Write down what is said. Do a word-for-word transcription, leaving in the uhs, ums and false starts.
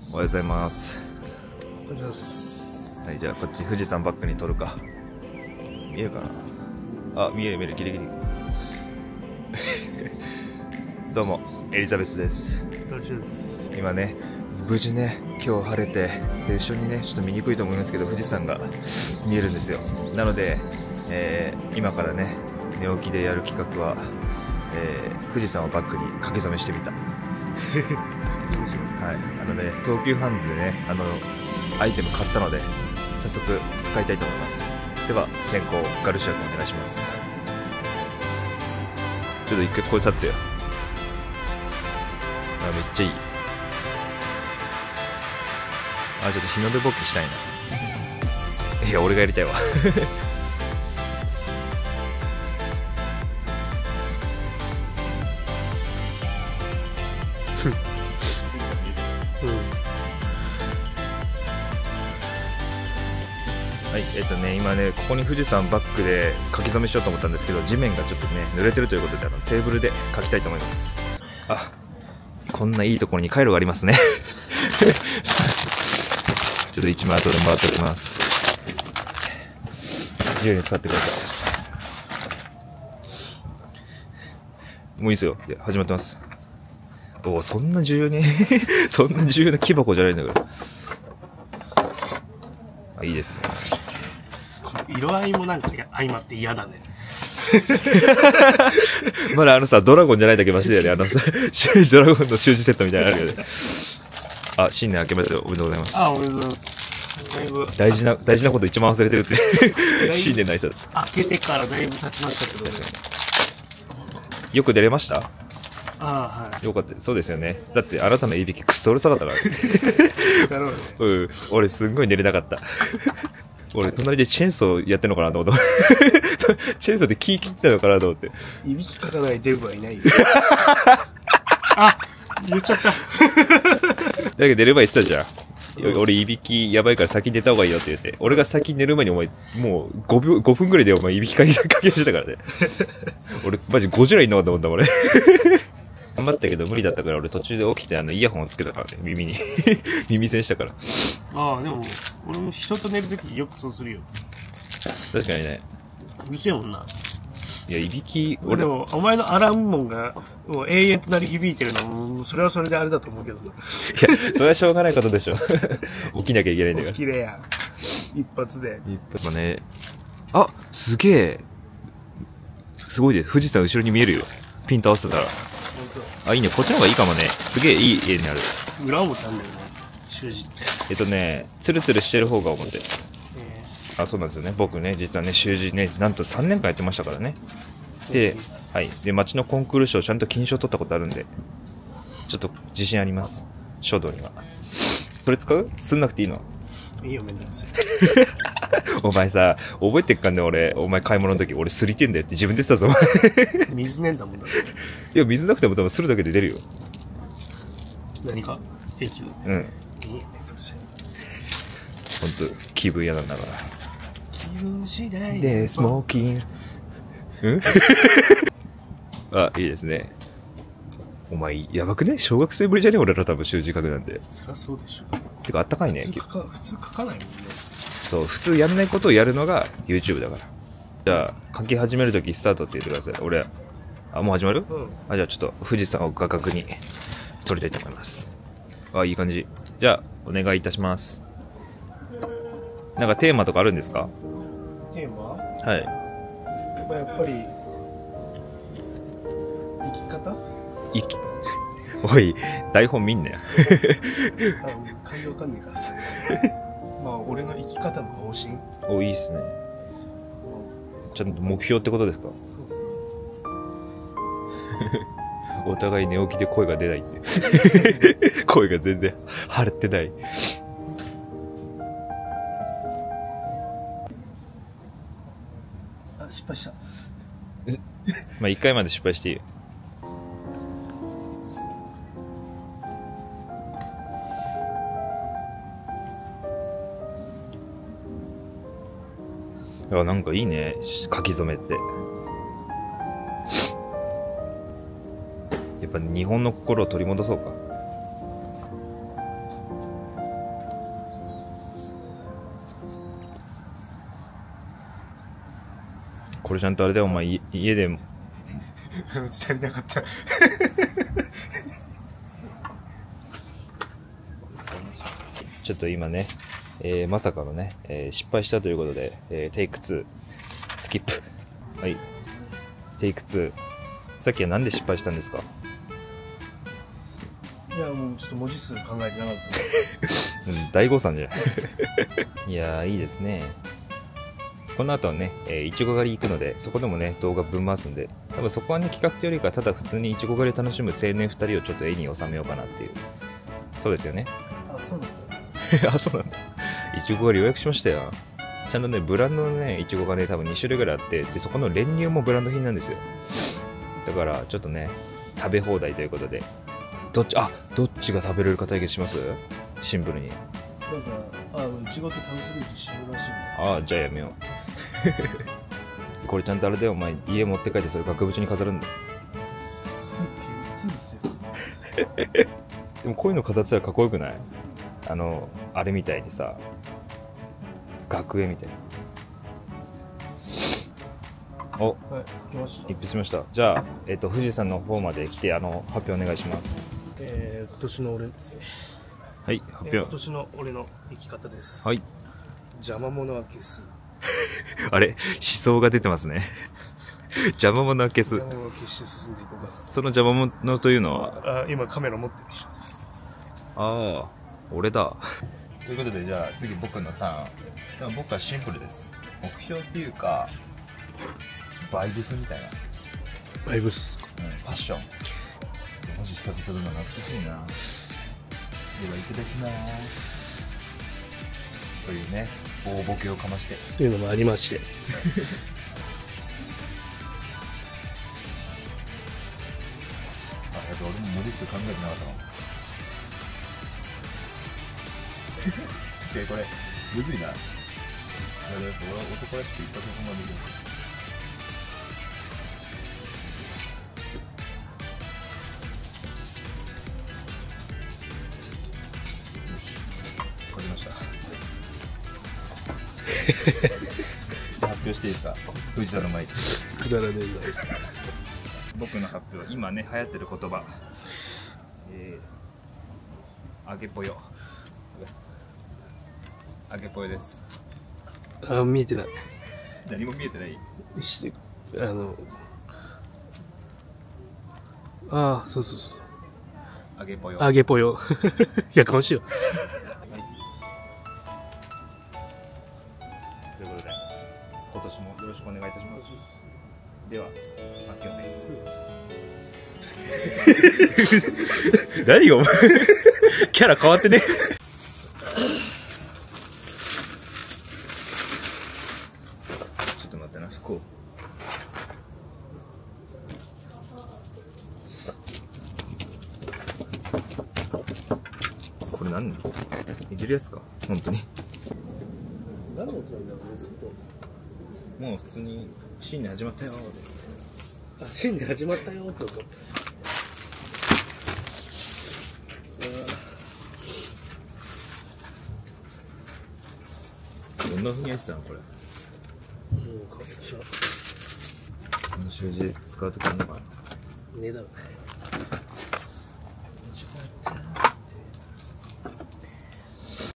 おはようございます。 おはようございます。 はい、じゃあこっち富士山バックに撮るか。見えるかなあ、見える見える、ギリギリ。どうも、エリザベスです。 よろしいです。 今ね、無事ね、今日晴れて、で一緒にね、ちょっと見にくいと思いますけど、富士山が見えるんですよ。なので、えー、今からね、寝起きでやる企画は、えー、富士山をバックに書き初めしてみた。はい、あのね、東急ハンズでね、あのアイテム買ったので早速使いたいと思います。では先行ガルシア君お願いします。ちょっと一回ここに立ってよ。あ、めっちゃいい。あ、ちょっと日の出ぼっきしたいな。いや、俺がやりたいわ。はい、えっとね、今ね、ここに富士山バックで書き初めしようと思ったんですけど、地面がちょっとね、濡れてるということで、あのテーブルで書きたいと思います。あ、こんないいところに回路がありますね。ちょっと一枚後で回っておきます。自由に使ってください。もういいですよ。いや、始まってます。おお、そんな重要にそんな重要な木箱じゃないんだから。あ、いいですね。 色合いもなんか相まって嫌だね。 まだあのさ、ドラゴンじゃないだけマシだよね。あのさ、ドラゴンの習字セットみたいなのあるよね。あ、新年明けましておめでとうございます。 あ、おめでとうございます。だいぶ大事な、大事なこと一番忘れてるって。新年の挨拶。 明けてからだいぶ経ちましたけどね。 よく出れました？ ああ、はい。 よかった。そうですよね。だってあなたのいびきくっそうるさかったから。 だろうね。 うん。俺すんごい寝れなかった。俺隣でチェーンソーやってんのかなと思って。チェーンソーで木切ったのかなと思って。 いびきかかないデブはいないよ。あ、言っちゃった。 だけど寝る前言ってたじゃん。俺いびきやばいから先に寝た方がいいよって言って。俺が先に寝る前にお前、もうごびょう、ごふんぐらいでお前いびきかきかけしてたからね。俺マジごじゅうらいんのかと思った俺。頑張ったけど無理だったから俺途中で起きてあのイヤホンをつけたからね、耳に。耳栓したから。 ああ、でも、俺も人と寝るときよくそうするよ。 確かにね。 うるせえもんな。 いや、いびき、 俺でも、お前のアラーム音がもう永遠と鳴り響いてるのも、それはそれであれだと思うけど。 いや、それはしょうがないことでしょ。起きなきゃいけないんだから。 綺麗や。一発で。 一発ね。あ、すげえ。すごいです。富士山後ろに見えるよ。ピント合わせたら。あ、いいね。こっちの方がいいかもね。すげえいい家になる。 裏表あんだよね。習字って。 えっとね、ツルツルしてる方が表。 えあ、そうなんですよね。僕ね、実はね、習字ね、なんとさんねんかんやってましたからね。で、はい。で、町のコンクール賞、ちゃんと金賞取ったことあるんで、ちょっと自信あります。書道には。それ使う？すんなくていいの？ いいよ、めんどくさい。 お前さ、覚えてっかんね、俺。お前買い物の時、俺すりてんだよって自分で言ってたぞ、お前。 水ねんだもんだって。 いや、水なくても多分するだけで出るよ。 何か定期うん。 いいよ、めんどくさい。 ほんと、気分屋なんだから。 気分次第で、スモーキン。うんあ、いいですね。お前、やばくね？小学生ぶりじゃね俺ら多分習字書くなんて。 そりゃそうでしょ。 てか、あったかいね。 普通書か、普通書かないもんね。 そう、普通やんないことをやるのが YouTube だから。じゃあ、書き始めるときスタートって言ってください。俺、あ、もう始まる？ うん。 あ、じゃあちょっと富士山を画角に撮りたいと思います。あ、いい感じ。じゃあ、お願いいたします。なんかテーマとかあるんですか？ テーマ？ はい。 まあ、やっぱり、生き方？ いき、おい、台本見んなよ。 あ、感情わかんねえからさ。まあ、俺の生き方の方針。 お、いいっすね。ちゃんと目標ってことですか？ そうっすね。 お互い寝起きで声が出ないって。声が全然晴れてない。 あ、失敗した。 まあ、一回まで失敗していいよ。あ、なんかいいね、書き初めって。やっぱ日本の心を取り戻そうか。 これちゃんとあれだよ、お前、い家で。 足りなかった。 ちょっと今ね、えー、まさかのね、えー、失敗したということで、えー、テイクツー、スキップ。はい。テイクツー。さっきはなんで失敗したんですか？ いや、もうちょっと文字数考えてなかった。 うん、大誤算じゃん。いやー、いいですね。この後はね、えー、いちご狩り行くので、そこでもね、動画ぶん回すんで、多分そこはね、企画というよりか、ただ普通にいちご狩りを楽しむ青年ふたりをちょっと絵に収めようかなっていう。そうですよね。 あ、そうなんだ。あ、そうなんだ。いちご狩り予約しましたよ。ちゃんとね、ブランドのね、いちごがね、多分に種類ぐらいあって、で、そこの練乳もブランド品なんですよ。だから、ちょっとね、食べ放題ということで、どっち、あ、どっちが食べれるか対決します？シンプルに。 なんか、あ、いちごと食べ過ぎて死ぬらしいね。 ああ、じゃあやめよう。これちゃんとあれだよ、お前、家持って帰ってそれ額縁に飾るんだよ。 すっげえ、すぐせえ。 でもこういうの飾ってたらかっこよくない？あの、あれみたいにさ、学園みたいな。お、 はい、書きました。 一筆しました。じゃあ、えっと、富士山の方まで来て、あの、発表お願いします。 えー、今年の俺、 はい、発えー表。 今年の俺の生き方です。 はい。 邪魔者は消す。 あれ、思想が出てますね。邪魔者は消す。 邪魔者を消して進んでいこうか。 その邪魔者というのは、 あ、今カメラ持ってる人です。 ああ、俺だ。ということで、じゃあ次僕のターン。でも僕はシンプルです。目標っていうか、バイブスみたいな。 バイブスっすか。 うん、パッション。マジ久々だな、懐かしいな。では、いただきまーす。というね、大ボケをかまして。 というのもありまして。 あ、やっぱ俺も文字数考えてなかったわ。これ、むずいな。やっぱ俺男らしく一発そこまでできる。書きました。発表していいですか？富士山の前に。 くだらねえな。 僕の発表、今ね、流行ってる言葉。えー、揚げぽよ。揚げぽよです。 あ、見えてない。 何も見えてない？ して、あの、ああ、そうそうそう。 揚げぽよ。 揚げぽよ。やかましいよ。 ということで、今年もよろしくお願いいたします。では、発表ね。何よ、キャラ変わってね。ちょっと待ってな、服を。これ何？いけるやつか？本当に。 何の音なんだろうね、ずっと。 もう普通に新年始まったよ。 あ、新年始まったよって音。 どんな風にやってたのこれ？ もうかぼちゃ。 この習字使うときあるのかな？ ねえだろ。